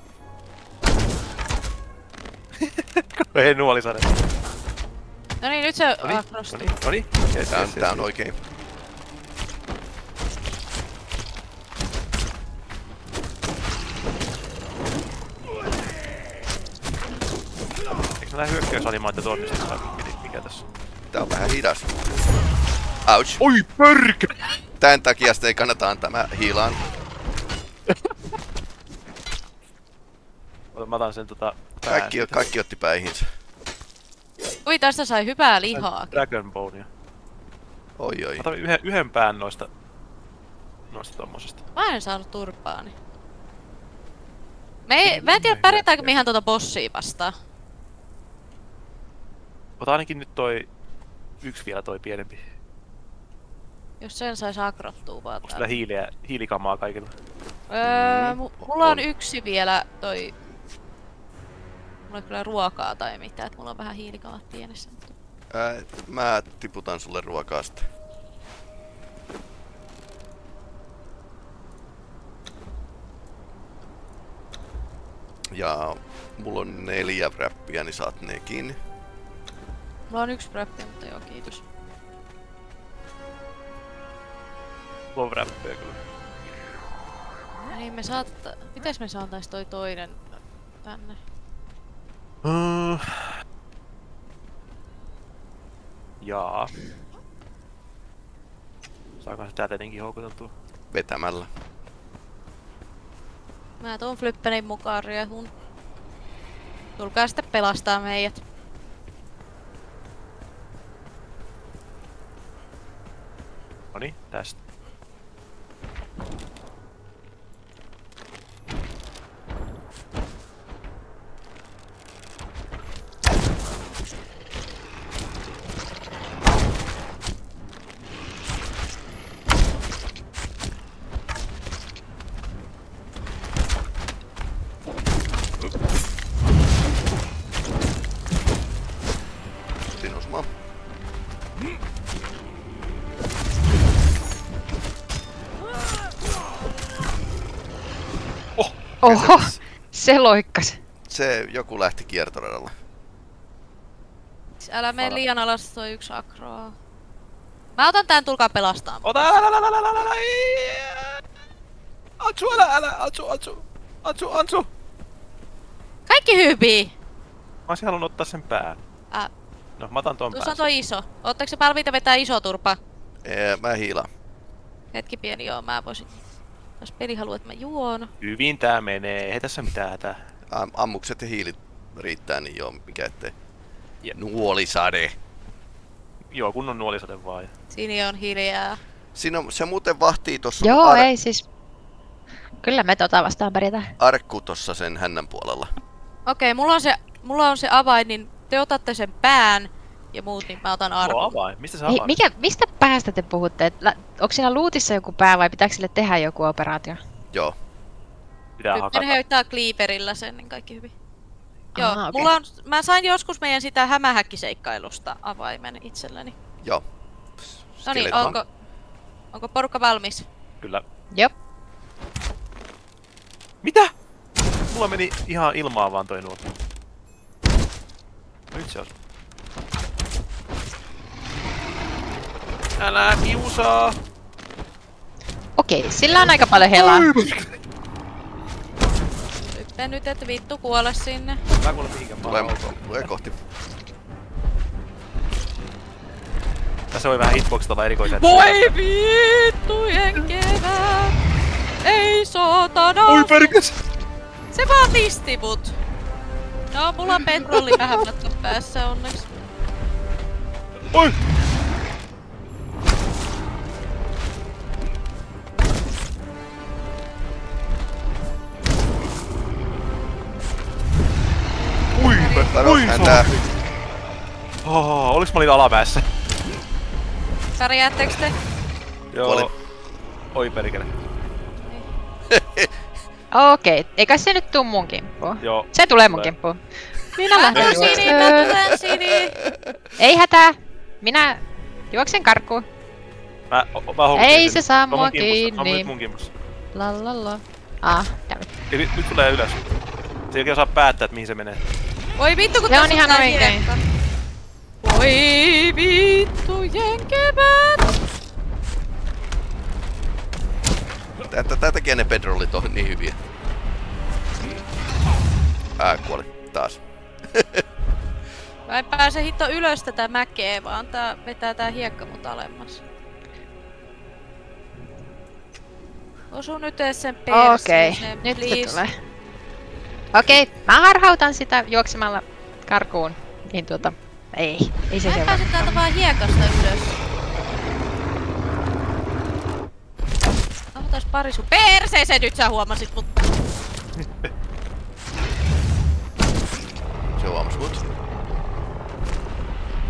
[SPEAKER 4] Ei nuoli saada.
[SPEAKER 2] No niin, nyt se
[SPEAKER 4] Noniin,
[SPEAKER 2] akrosti.
[SPEAKER 4] noniin, noniin. Yes,
[SPEAKER 3] Tää on,
[SPEAKER 4] yes,
[SPEAKER 3] tää
[SPEAKER 4] yes,
[SPEAKER 3] on
[SPEAKER 4] yes.
[SPEAKER 3] oikein.
[SPEAKER 4] Eikö nää hyökkäysanimaatio onnistu vai mikä, mikä tässä?
[SPEAKER 3] Tää on vähän hidas. Ouch.
[SPEAKER 4] Oi pörkö!
[SPEAKER 3] Tän takia sitä ei kannata antaa, mä hiilaan.
[SPEAKER 4] Ota, mä otan sen tota... pään
[SPEAKER 3] Kaikki,
[SPEAKER 4] siitä.
[SPEAKER 3] kaikki otti päihinsä.
[SPEAKER 2] Ui, tästä sai hyvää lihaa.
[SPEAKER 4] Dragon Bonea.
[SPEAKER 3] Oi oi.
[SPEAKER 4] Mä otan yhden, yhden pään noista... Noista tommosesta.
[SPEAKER 2] Mä en saanut turpaani. Me ei, mä en tiedä pärjätäänkö me ihan tuota bossia vastaan.
[SPEAKER 4] Ota ainakin nyt toi yksi vielä toi pienempi.
[SPEAKER 2] Jos sen sais agrottua vaan
[SPEAKER 4] Onko
[SPEAKER 2] täällä.
[SPEAKER 4] sillä hiiliä, hiilikamaa kaikilla?
[SPEAKER 2] Öö, mu- mulla on
[SPEAKER 3] on.
[SPEAKER 2] yksi vielä toi... Mulla ei kyllä ruokaa tai mitään, että mulla on vähän hiilikamat pienessä. Mutta...
[SPEAKER 3] Ää, mä tiputan sulle ruokaa sitten. Ja mulla on neljä wrappia, niin saat nekin.
[SPEAKER 2] Mulla on yksi räppi, mutta joo, kiitos.
[SPEAKER 4] Mulla on wrappeja kyllä.
[SPEAKER 2] Ja niin me saatta... Mites me saatais toi toinen tänne?
[SPEAKER 4] Uh. Jaa. Saako se tää tietenkin houkuteltua?
[SPEAKER 3] Vetämällä.
[SPEAKER 2] Mä tuon Flyppenin mukaan riehun. Tulkaa sitten pelastaa meidät.
[SPEAKER 4] Noniin, tästä.
[SPEAKER 3] Sinusma.
[SPEAKER 1] Oho, se loikkas.
[SPEAKER 3] Se joku lähti kiertoradalle.
[SPEAKER 2] Älä mene liian alas, toi yksi akroa. Mä otan tän, tulkaa pelastaa.
[SPEAKER 4] Ota, älä, älä, älä, älä, älä, älä, Antsu, älä, älä, Antsu, Antsu, Antsu, Antsu.
[SPEAKER 2] Kaikki hyvin!
[SPEAKER 4] Mä olisin halunnut ottaa sen pään.
[SPEAKER 2] Äh,
[SPEAKER 4] No, mä otan ton
[SPEAKER 2] tuossa on
[SPEAKER 4] pään.
[SPEAKER 2] toi iso. Ootteko se valmiita vetää iso turpa?
[SPEAKER 3] Ee, mä hiilaan.
[SPEAKER 2] Hetki pieni, joo, mä voisin. Jos peli haluaa, että mä juon.
[SPEAKER 4] Hyvin tää menee, ei tässä mitään hätää.
[SPEAKER 3] Am- ammukset ja hiilit riittää, niin joo, mikä ettei.
[SPEAKER 4] Jep.
[SPEAKER 3] Nuolisade.
[SPEAKER 4] Joo, kunnon nuolisade vaan.
[SPEAKER 2] Siinä on hiljaa.
[SPEAKER 3] Siinä on, se muuten vahtii tossa
[SPEAKER 1] Joo,
[SPEAKER 3] ar-
[SPEAKER 1] ei siis. Kyllä me tota vastaan pärjätään.
[SPEAKER 3] arkku tossa sen hännän puolella.
[SPEAKER 2] Okei, mulla on se, mulla on se avain, niin te otatte sen pään ja muut, niin mä otan
[SPEAKER 4] Mulla on
[SPEAKER 2] arkun.
[SPEAKER 4] avain. Mistä se
[SPEAKER 1] Ei,
[SPEAKER 4] avain?
[SPEAKER 1] mikä, mistä päästä te puhutte? Et lä- onko siinä luutissa joku pää vai pitääkö sille tehdä joku operaatio?
[SPEAKER 3] Joo.
[SPEAKER 4] Pitää
[SPEAKER 2] Nyt
[SPEAKER 4] hakata.
[SPEAKER 2] ne heittää Cleaverillä sen, niin kaikki hyvin. Joo,
[SPEAKER 1] Aha, okei.
[SPEAKER 2] mulla on, mä sain joskus meidän sitä hämähäkkiseikkailusta avaimen itselleni.
[SPEAKER 3] Joo.
[SPEAKER 2] No niin,
[SPEAKER 3] Skeleton.
[SPEAKER 2] onko, onko porukka valmis?
[SPEAKER 4] Kyllä.
[SPEAKER 1] Jop.
[SPEAKER 4] Mitä? Mulla meni ihan ilmaan vaan toi nuo. Nyt se on. Älä kiusaa!
[SPEAKER 1] Okei, sillä on aika paljon helaa.
[SPEAKER 2] Typpe nyt, et vittu kuole sinne.
[SPEAKER 4] Mä kuulen mihinkään
[SPEAKER 3] Tulee,
[SPEAKER 4] vaan.
[SPEAKER 3] tulee kohti.
[SPEAKER 4] Tässä voi vähän hitboxita olla erikoisia.
[SPEAKER 2] Voi vittujen kevät! Ei saatana!
[SPEAKER 4] Oi perkes!
[SPEAKER 2] Se vaan pisti mut. No, mulla on petrolli vähän matkan päässä onneksi.
[SPEAKER 4] Oi! Ui,
[SPEAKER 3] Varo
[SPEAKER 4] ui,
[SPEAKER 3] häntää.
[SPEAKER 4] Oh, oliks mä olin alapäässä?
[SPEAKER 2] Pärjäättekö te?
[SPEAKER 4] Joo.
[SPEAKER 3] Kuoli.
[SPEAKER 4] Oi perkele.
[SPEAKER 1] Okei, eikä se nyt tuu mun kimppuun.
[SPEAKER 4] Joo.
[SPEAKER 1] Se tulee mun
[SPEAKER 4] Tulee.
[SPEAKER 1] kimppuun. Minä
[SPEAKER 2] Mä
[SPEAKER 1] lähden
[SPEAKER 2] tulen Sini, mä
[SPEAKER 1] juoksemaan.
[SPEAKER 2] tulen Sini!
[SPEAKER 1] Ei hätää. Minä juoksen karkuun.
[SPEAKER 4] Mä, o- mä houkuttelin
[SPEAKER 1] Ei
[SPEAKER 4] sen.
[SPEAKER 1] se saa
[SPEAKER 4] on mun
[SPEAKER 1] mua
[SPEAKER 4] kimpussa, on
[SPEAKER 1] kiinni.
[SPEAKER 4] nyt mun kimpussa.
[SPEAKER 1] La la la. Ah, dammit.
[SPEAKER 4] Ja nyt, nyt tulee ylös. Se ei oikein osaa päättää, että mihin se menee.
[SPEAKER 2] Voi vittu kun
[SPEAKER 1] Se on
[SPEAKER 2] tässä
[SPEAKER 1] ihan
[SPEAKER 2] tää
[SPEAKER 1] oikein.
[SPEAKER 2] hiekka. Voi vittujen kevät!
[SPEAKER 3] Tätä, tätä takia ne bedrollit on niin hyviä. Ää, kuoli. Taas.
[SPEAKER 2] Mä en pääse hitto ylös tätä mäkeä, vaan tää vetää tää hiekka mut alemmas. Osu nyt ees sen
[SPEAKER 1] Okei,
[SPEAKER 2] perseeseen,
[SPEAKER 1] nyt se
[SPEAKER 2] please.
[SPEAKER 1] tulee. Okei, mä harhautan sitä juoksemalla karkuun. Niin tuota, ei, ei se
[SPEAKER 2] Mä en
[SPEAKER 1] se
[SPEAKER 2] pääse täältä vaan hiekasta ylös. Otas pari sun perseeseen, nyt sä huomasit mut.
[SPEAKER 3] Se huomas mut.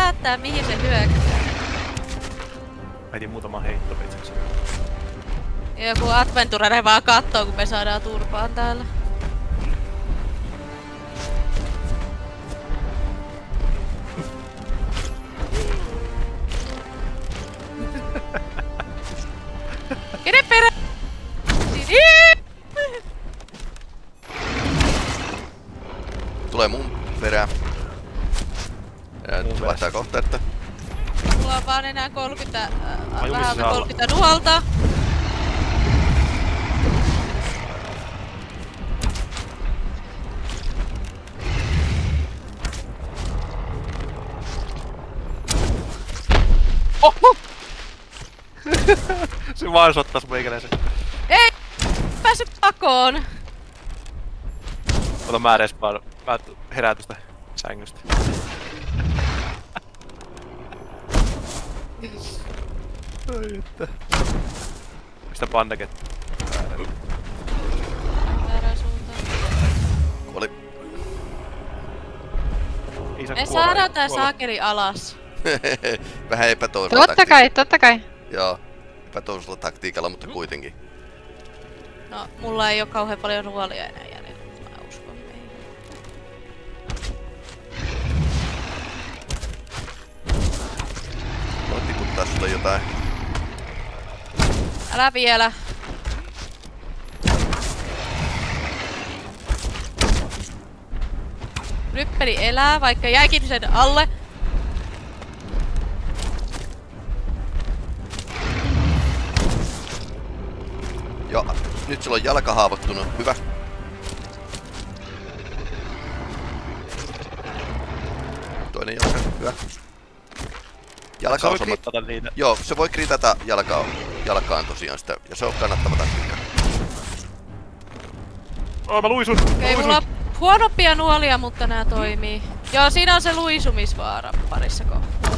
[SPEAKER 2] päättää mihin se hyökkää.
[SPEAKER 4] Heitin muutaman heittopitseksi.
[SPEAKER 2] Ja joku adventurere vaan kattoo, kun me saadaan turpaan täällä. Kenen perä?
[SPEAKER 3] Tulee mun perään. Ja nyt se vaihtaa kohta, että...
[SPEAKER 2] Mulla on vaan enää kolmekymmentä, äh,
[SPEAKER 4] Ai,
[SPEAKER 2] vähän
[SPEAKER 4] missä
[SPEAKER 2] kolmekymmentä nuolta.
[SPEAKER 4] Oho! Se vaan sottas meikäläisen.
[SPEAKER 2] Ei! Päässyt pakoon!
[SPEAKER 4] Ota mä edes vaan. Mä herään tästä sängystä. Ai että. Mistä pandeket?
[SPEAKER 2] Väärään suuntaan.
[SPEAKER 3] Kuoli.
[SPEAKER 4] Isä
[SPEAKER 2] Me
[SPEAKER 4] kuolee,
[SPEAKER 2] saadaan tää
[SPEAKER 4] kuolee.
[SPEAKER 2] saakeli alas.
[SPEAKER 3] Vähän epätoivolla
[SPEAKER 1] Totta kai, totta kai.
[SPEAKER 3] Joo. Epätoivolla taktiikalla, mutta kuitenkin.
[SPEAKER 2] No, mulla ei oo kauhean paljon ruolia enää jäljellä. Mä uskon meihin.
[SPEAKER 3] Voin tiputtaa sulle jotain.
[SPEAKER 2] Älä vielä. Ryppeli elää, vaikka jäikin sen alle.
[SPEAKER 3] Joo, nyt sulla on jalka haavoittunut. Hyvä. Toinen jalka, hyvä. Jalka on
[SPEAKER 4] Sä voit niitä.
[SPEAKER 3] Joo, se voi kritata jalkaa, jalkaan tosiaan sitä, ja se on kannattava taktiikka.
[SPEAKER 4] Oh, mä luisun!
[SPEAKER 2] Okei, mulla on huonompia nuolia, mutta nää toimii. Joo, siinä on se luisumisvaara parissa kohtaa.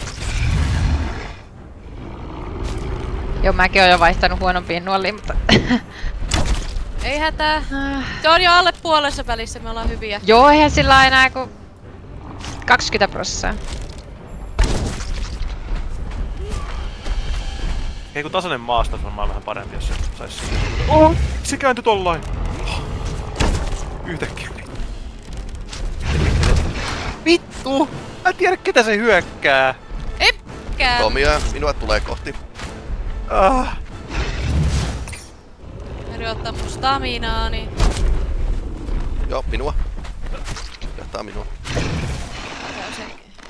[SPEAKER 1] Joo, mäkin oon jo vaihtanut huonompiin nuoliin, mutta...
[SPEAKER 2] Ei hätää. Se on jo alle puolessa välissä, me ollaan hyviä.
[SPEAKER 1] Joo, eihän sillä ole enää kuin... kaksikymmentä prosenttia.
[SPEAKER 4] Hei, kun tasainen maasto on varmaan vähän parempi, jos se sais siitä. Oh! Se kääntyi tollain! Oh. Yhtäkkiä. Vittu! Mä en tiedä ketä se hyökkää!
[SPEAKER 2] Epkää!
[SPEAKER 3] Tomia, minua tulee kohti.
[SPEAKER 4] Ah.
[SPEAKER 2] Meri ottaa mun staminaani.
[SPEAKER 3] Joo, minua. Johtaa minua.
[SPEAKER 2] Käy sen.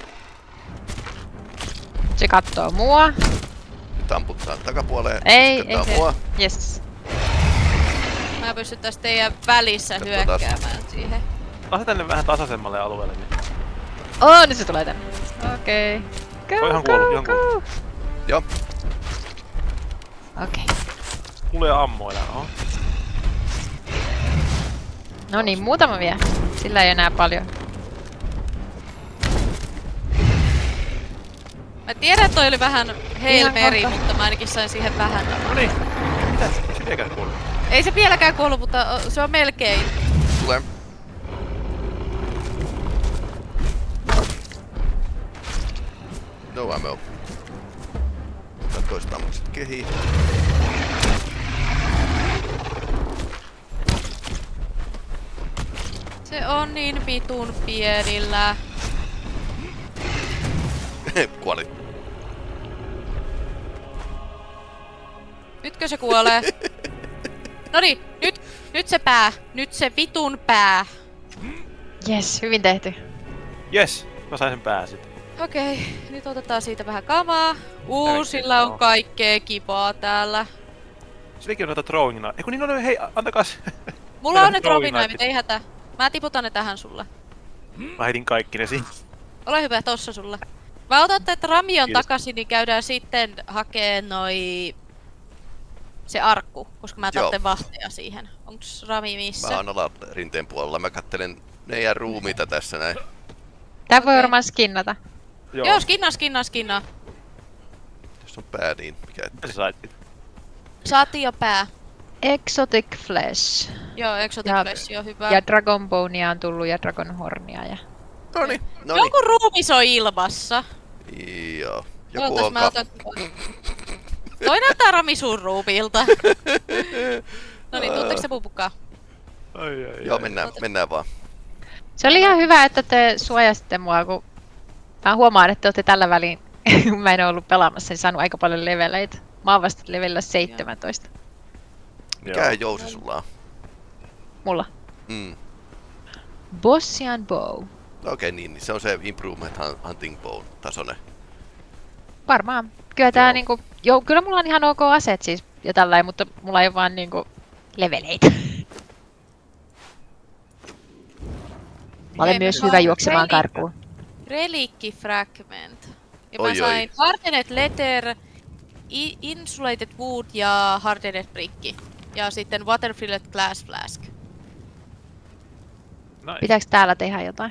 [SPEAKER 1] Se kattoo mua.
[SPEAKER 3] Nyt amputtaa takapuoleen.
[SPEAKER 1] Ei,
[SPEAKER 3] sitten
[SPEAKER 1] ei
[SPEAKER 3] tää
[SPEAKER 1] se...
[SPEAKER 3] mua.
[SPEAKER 1] Yes.
[SPEAKER 2] Mä pystyn tästä teidän välissä
[SPEAKER 3] Katso taas.
[SPEAKER 2] hyökkäämään siihen.
[SPEAKER 4] Ase tänne vähän tasaisemmalle alueelle. Niin.
[SPEAKER 1] Oh, nyt se tulee tänne. Okei. Okay.
[SPEAKER 4] Se on
[SPEAKER 1] Go,
[SPEAKER 4] ihan
[SPEAKER 1] go,
[SPEAKER 4] kuollut, ihan
[SPEAKER 1] go.
[SPEAKER 4] kuollut.
[SPEAKER 3] Joo.
[SPEAKER 1] Okei. Okay.
[SPEAKER 4] Mulla ei oo ammo enää. Oho.
[SPEAKER 1] No niin, muutama vielä. Sillä ei enää paljon.
[SPEAKER 2] Mä tiedän, että toi oli vähän Hail
[SPEAKER 1] Ihan
[SPEAKER 2] Mary,
[SPEAKER 1] kohta.
[SPEAKER 2] mutta mä ainakin sain siihen vähän.
[SPEAKER 4] Noniin. Mitä? Se vieläkään kuollut.
[SPEAKER 2] Ei se vieläkään kuollut, mutta se on melkein.
[SPEAKER 3] Tulee. No ammo. Otan toista ammukset kehiin.
[SPEAKER 2] Se on niin vitun pienillä.
[SPEAKER 3] Kuoli.
[SPEAKER 2] Nytkö se kuolee? Noniin, nyt, nyt se pää. Nyt se vitun pää.
[SPEAKER 1] Yes, hyvin tehty.
[SPEAKER 4] Jes! Mä sain sen pää sit.
[SPEAKER 2] Okei, nyt otetaan siitä vähän kamaa. Uu,
[SPEAKER 4] Tärkeää
[SPEAKER 2] sillä on
[SPEAKER 4] on.
[SPEAKER 2] kaikkea kipaa täällä.
[SPEAKER 4] Silläkin on noita throwing knife. Eiku niin on, hei, antakaas.
[SPEAKER 2] Mulla on ne
[SPEAKER 4] Throwing
[SPEAKER 2] tropinaivit,
[SPEAKER 4] knifeit.
[SPEAKER 2] ei hätä. Mä tiputan ne tähän sulle.
[SPEAKER 4] Mä heitin kaikki ne siinä.
[SPEAKER 2] Ole hyvä, tossa sulle. Mä otan tätä Ramion
[SPEAKER 4] Kiitos.
[SPEAKER 2] takaisin, niin käydään sitten hakee noi... Se arkku, koska mä
[SPEAKER 3] Joo.
[SPEAKER 2] tarvitsen vahteja siihen. Onks Rami missä?
[SPEAKER 3] Mä oon alarinteen puolella. Mä kattelen neidän ruumiita tässä näin.
[SPEAKER 1] Tää voi
[SPEAKER 2] Okei.
[SPEAKER 1] varmaan skinnata.
[SPEAKER 4] Joo.
[SPEAKER 2] Joo, skinna, skinna, skinna.
[SPEAKER 3] Jos on pää niin, mikä
[SPEAKER 4] Mitä
[SPEAKER 3] ettei.
[SPEAKER 4] sä sait?
[SPEAKER 2] Saatiin jo pää.
[SPEAKER 1] Exotic Flesh.
[SPEAKER 2] Joo, Exotic
[SPEAKER 1] Ja-
[SPEAKER 2] Flesh on hyvä.
[SPEAKER 1] Ja Dragon Bonea on tullut ja Dragon Hornia ja...
[SPEAKER 3] Noniin, noniin.
[SPEAKER 2] Joku ruumis on ilmassa.
[SPEAKER 3] Joo. Joku
[SPEAKER 2] Ootas,
[SPEAKER 3] on
[SPEAKER 2] mä
[SPEAKER 3] ka-
[SPEAKER 2] otan... Toi näyttää Ramisun ruupiilta. No niin, tuutteko se pupukkaa?
[SPEAKER 4] Ai, ai,
[SPEAKER 3] Joo,
[SPEAKER 4] ai.
[SPEAKER 3] mennään, mennään vaan.
[SPEAKER 1] Se oli ihan hyvä, että te suojasitte mua, kun mä huomaan, että te olette tällä väliin, kun mä en ole ollut pelaamassa, niin saanut aika paljon leveleitä. Mä oon vasta levelillä seitsemäntoista.
[SPEAKER 3] Mikä jousi sulla on?
[SPEAKER 1] Mulla.
[SPEAKER 3] Mm.
[SPEAKER 1] Bossian Bow.
[SPEAKER 3] Okei, okay, niin, niin se on se Improvement Hunting Bow tasoinen.
[SPEAKER 1] Varmaan. Kyllä tää
[SPEAKER 3] Joo.
[SPEAKER 1] niinku... Joo, kyllä mulla on ihan ok aseet siis ja tällainen, mutta mulla ei ole vaan niinku leveleitä. Mä olen
[SPEAKER 2] Hei,
[SPEAKER 1] myös
[SPEAKER 2] mä
[SPEAKER 1] hyvä
[SPEAKER 2] saan
[SPEAKER 1] juoksemaan
[SPEAKER 2] relik-
[SPEAKER 1] karkuun.
[SPEAKER 2] Relikki Fragment. Ja
[SPEAKER 3] Oi,
[SPEAKER 2] mä
[SPEAKER 3] oi.
[SPEAKER 2] sain Hardened Leather, I- Insulated Wood ja Hardened Brick. Ja sitten Water-Filled Glass Flask.
[SPEAKER 4] Nice.
[SPEAKER 1] Pitääkö täällä tehdä jotain?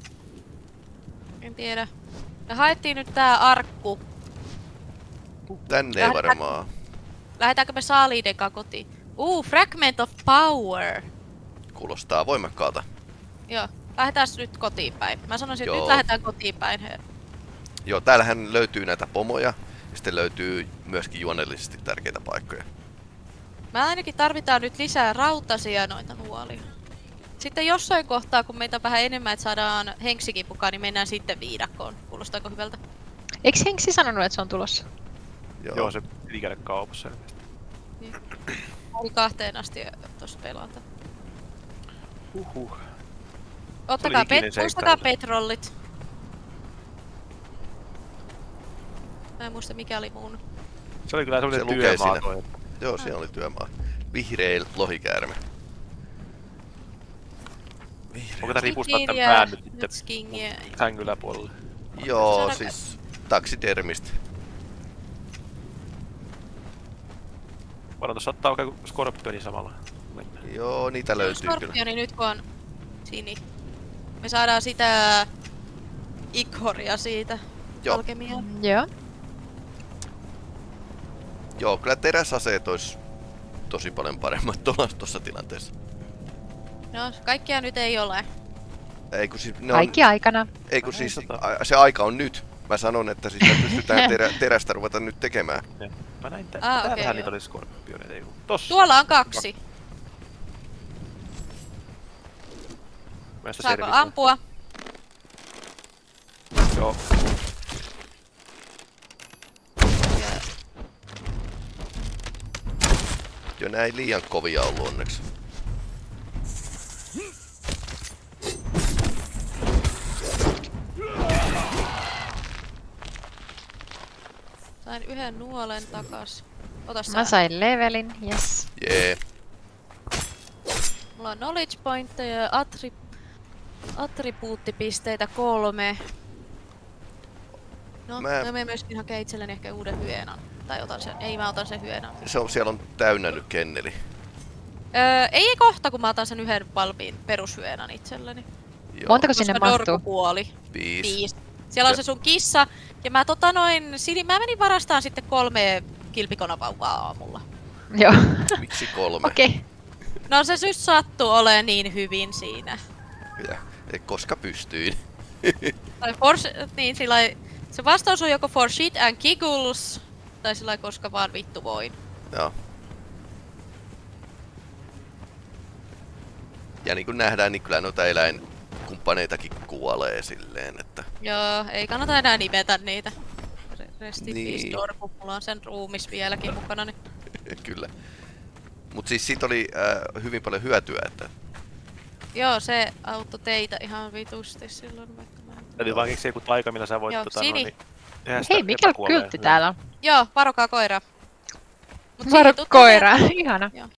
[SPEAKER 2] En tiedä. Me haettiin nyt tää arkku.
[SPEAKER 3] Tänne ei varmaan.
[SPEAKER 2] Lähetäänkö me saaliiden kanssa kotiin? Uu, Fragment of Power.
[SPEAKER 3] Kuulostaa voimakkaalta.
[SPEAKER 2] Joo, lähdetään nyt kotiin päin. Mä sanoisin, että
[SPEAKER 3] Joo.
[SPEAKER 2] nyt lähdetään kotiin päin. He.
[SPEAKER 3] Joo, täällähän löytyy näitä pomoja. Ja sitten löytyy myöskin juonellisesti tärkeitä paikkoja.
[SPEAKER 2] Mä ainakin tarvitaan nyt lisää rautasia noita nuolia. Sitten jossain kohtaa, kun meitä on vähän enemmän, että saadaan henksikin mukaan, niin mennään sitten viidakkoon. Kuulostaako hyvältä?
[SPEAKER 1] Eikö Henksi sanonut, että se on tulossa?
[SPEAKER 3] Joo.
[SPEAKER 4] Joo, se piti käydä kaupassa.
[SPEAKER 2] Oli kahteen asti tossa pelata.
[SPEAKER 4] Huhhuh.
[SPEAKER 2] Ottakaa,
[SPEAKER 4] ikinen
[SPEAKER 2] pet-
[SPEAKER 4] seikkailu.
[SPEAKER 2] muistakaa petrollit. Mä en muista mikä oli mun.
[SPEAKER 4] Se oli kyllä
[SPEAKER 3] Se
[SPEAKER 4] semmonen
[SPEAKER 3] lukee
[SPEAKER 4] työmaa
[SPEAKER 3] siinä.
[SPEAKER 4] toi.
[SPEAKER 3] Joo, siellä oli työmaa. Vihreä lohikäärme.
[SPEAKER 4] Onko tää ripustaa tän
[SPEAKER 2] Sikiria,
[SPEAKER 4] pään nyt sitten
[SPEAKER 2] Nutskingia.
[SPEAKER 4] sängyn yläpuolelle?
[SPEAKER 3] Joo,
[SPEAKER 2] Saadaan-
[SPEAKER 3] siis taksidermist.
[SPEAKER 4] Voidaan tossa ottaa oikein skorpioni samalla. Mennään.
[SPEAKER 3] Joo, niitä löytyy kyllä.
[SPEAKER 2] Skorpioni nyt kun on sini. Me saadaan sitä ikhoria siitä.
[SPEAKER 3] Joo.
[SPEAKER 2] Alkemiaa.
[SPEAKER 1] Joo.
[SPEAKER 3] Joo, kyllä teräsaseet ois tosi paljon paremmat tuolla tuossa tilanteessa.
[SPEAKER 2] No, kaikkia nyt ei ole.
[SPEAKER 3] Ei kun siis, ne on,
[SPEAKER 1] Kaikki aikana.
[SPEAKER 3] ei kun siis
[SPEAKER 4] Tota.
[SPEAKER 3] a- se aika on nyt. Mä sanon, että siis me pystytään terä, terästä ruveta nyt tekemään.
[SPEAKER 4] Ja mä näin tää.
[SPEAKER 2] Ah, okei,
[SPEAKER 4] Täällähän
[SPEAKER 2] joo.
[SPEAKER 4] niitä oli skorpioneita. Ei kun tossa.
[SPEAKER 2] Tuolla on kaksi.
[SPEAKER 4] Mä sitä
[SPEAKER 2] Saako
[SPEAKER 4] selvitän.
[SPEAKER 2] ampua?
[SPEAKER 4] Joo.
[SPEAKER 3] Jo nää ei liian kovia ollut onneksi.
[SPEAKER 2] Sain yhden nuolen takas. Ota sä.
[SPEAKER 1] Mä sain levelin, yes.
[SPEAKER 3] Jee.
[SPEAKER 2] Mulla on knowledge pointteja ja attri... attribuuttipisteitä kolme. No,
[SPEAKER 3] Mä-
[SPEAKER 2] mä... mä menen myöskin hakea itselleni ehkä uuden hyenan. Tai otan sen. Ei, mä otan sen hyenan.
[SPEAKER 3] Se on, siellä on täynnä nyt kenneli.
[SPEAKER 2] Öö, ei kohta, kun mä otan sen yhden valmiin perushyenan itselleni.
[SPEAKER 3] Joo.
[SPEAKER 1] Montako sinne
[SPEAKER 2] Koska
[SPEAKER 1] mahtuu?
[SPEAKER 2] Dorku kuoli.
[SPEAKER 3] Viisi.
[SPEAKER 2] Viisi. Siellä on
[SPEAKER 3] Ja-
[SPEAKER 2] se sun kissa. Ja mä tota noin... Sini, mä menin varastaan sitten kolme kilpikonavauvaa aamulla.
[SPEAKER 1] Joo.
[SPEAKER 3] Miksi kolme?
[SPEAKER 1] Okei. Okay.
[SPEAKER 2] No se just sattuu olemaan niin hyvin siinä.
[SPEAKER 3] Ja, ei, koska pystyin.
[SPEAKER 2] Tai for, niin sillai, se vastaus on joko for shit and giggles, tai sillai koska vaan vittu voin.
[SPEAKER 3] Joo. Ja niin kuin nähdään, niin kyllä noita eläinkumppaneitakin kuolee silleen, että...
[SPEAKER 2] Joo, ei kannata enää nimetä niitä. Re- Rest in
[SPEAKER 3] Niin.
[SPEAKER 2] peace Dorku, mulla on sen ruumis vieläkin mukana. Niin.
[SPEAKER 3] kyllä. Mut siis siitä oli äh, hyvin paljon hyötyä, että...
[SPEAKER 2] Joo, se auttoi teitä ihan vitusti silloin, vaikka mä en...
[SPEAKER 4] Täytyy vaan keksiä joku taika, millä sä voit
[SPEAKER 2] Joo,
[SPEAKER 4] tota,
[SPEAKER 2] Sini.
[SPEAKER 4] noin, niin tehdä sitä
[SPEAKER 1] Hei, mikä
[SPEAKER 4] epäkuolleen
[SPEAKER 1] kyltti
[SPEAKER 4] hyvää.
[SPEAKER 1] täällä on?
[SPEAKER 2] Joo, varokaa koira. Mut
[SPEAKER 1] Varo
[SPEAKER 2] Sini, tuu
[SPEAKER 1] koira.
[SPEAKER 2] tänne.
[SPEAKER 1] Ihana.
[SPEAKER 2] Joo.